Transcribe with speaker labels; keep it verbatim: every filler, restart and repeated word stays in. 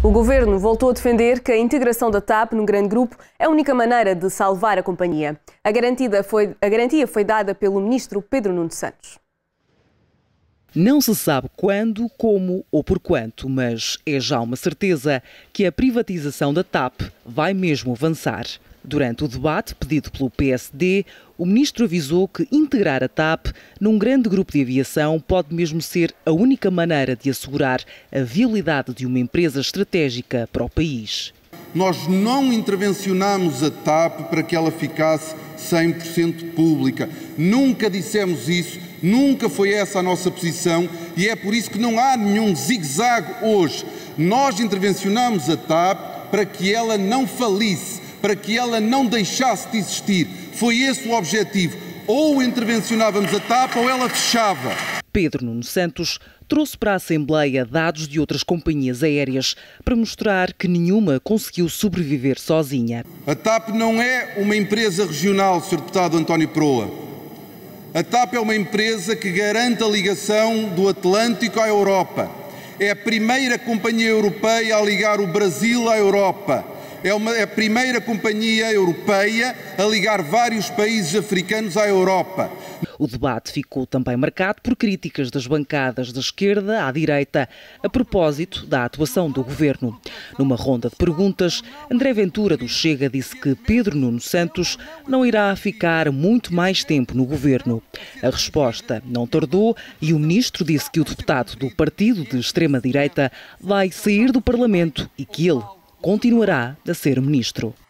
Speaker 1: O Governo voltou a defender que a integração da TAP num grande grupo é a única maneira de salvar a companhia. A garantia foi, a garantia foi dada pelo Ministro Pedro Nuno Santos.
Speaker 2: Não se sabe quando, como ou por quanto, mas é já uma certeza que a privatização da TAP vai mesmo avançar. Durante o debate pedido pelo P S D, o ministro avisou que integrar a TAP num grande grupo de aviação pode mesmo ser a única maneira de assegurar a viabilidade de uma empresa estratégica para o país.
Speaker 3: Nós não intervencionamos a TAP para que ela ficasse cem por cento pública. Nunca dissemos isso, nunca foi essa a nossa posição e é por isso que não há nenhum zigue-zague hoje. Nós intervencionamos a TAP para que ela não falisse, para que ela não deixasse de existir. Foi esse o objetivo. Ou intervencionávamos a TAP ou ela fechava.
Speaker 2: Pedro Nuno Santos trouxe para a Assembleia dados de outras companhias aéreas para mostrar que nenhuma conseguiu sobreviver sozinha.
Speaker 3: A TAP não é uma empresa regional, senhor Deputado António Proa. A TAP é uma empresa que garante a ligação do Atlântico à Europa. É a primeira companhia europeia a ligar o Brasil à Europa. É, uma, é a primeira companhia europeia a ligar vários países africanos à Europa.
Speaker 2: O debate ficou também marcado por críticas das bancadas da esquerda à direita a propósito da atuação do governo. Numa ronda de perguntas, André Ventura do Chega disse que Pedro Nuno Santos não irá ficar muito mais tempo no governo. A resposta não tardou e o ministro disse que o deputado do partido de extrema-direita vai sair do Parlamento e que ele continuará a ser ministro.